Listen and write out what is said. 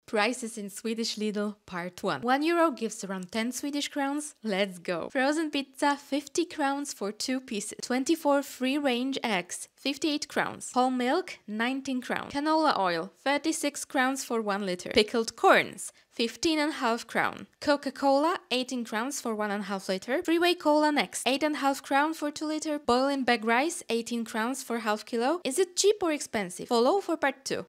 Prices in Swedish Lidl, part 1. 1 euro gives around 10 Swedish crowns. Let's go. Frozen pizza, 50 crowns for 2 pieces. 24 free-range eggs, 58 crowns. Whole milk, 19 crowns. Canola oil, 36 crowns for 1 liter. Pickled corns, 15.5 crown. Coca-Cola, 18 crowns for 1.5 liter. Freeway cola next, 8.5 crown for 2 liter. Boiling bag rice, 18 crowns for half kilo. Is it cheap or expensive? Follow for part 2.